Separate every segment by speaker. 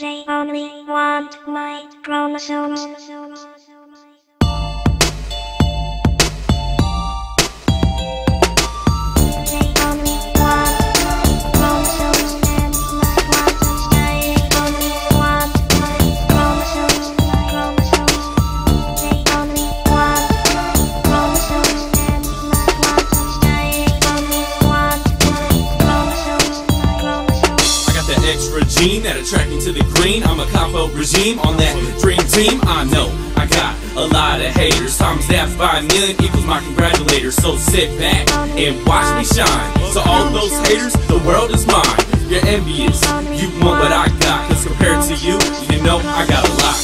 Speaker 1: They only want my chromosomes.
Speaker 2: Extra gene that attract me to the green. I'm a combo regime on that dream team. I know I got a lot of haters. Times that by a million equals my congratulators. So sit back and watch me shine. So all those haters, the world is mine. You're envious, you want what I got. Cause compared to you, you know I got a lot.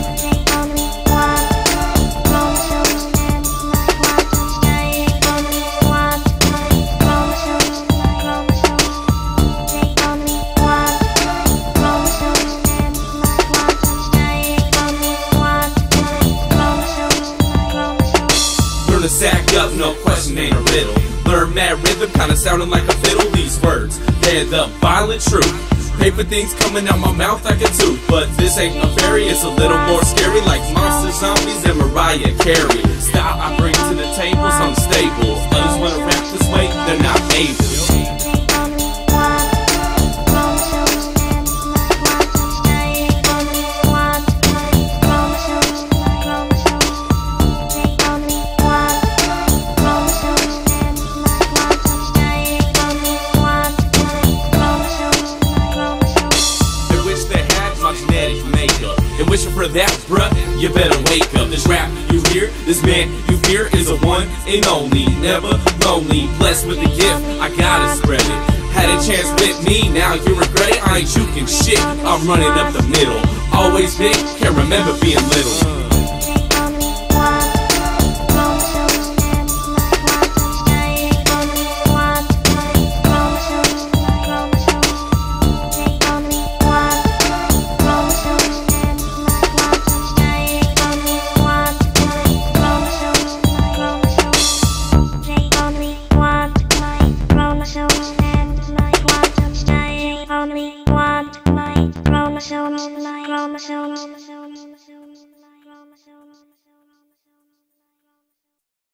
Speaker 2: To sack up, no question, ain't a riddle. Learn mad rhythm, kinda sounding like a fiddle. These words, they're the violent truth. Paper things coming out my mouth like a tooth. But this ain't a fairy, it's a little more scary. Like monster zombies and Mariah Carey. Style I bring to the table's unstable. Others wanna rap this way, they're not able. And wishing for that, bruh, you better wake up. This rap you hear, this man you fear is a one and only, never lonely, blessed with the gift, I gotta spread it. Had a chance with me, now you regret it. I ain't juking shit, I'm running up the middle. Always big, can't remember being little.
Speaker 1: Only want my chromosomes.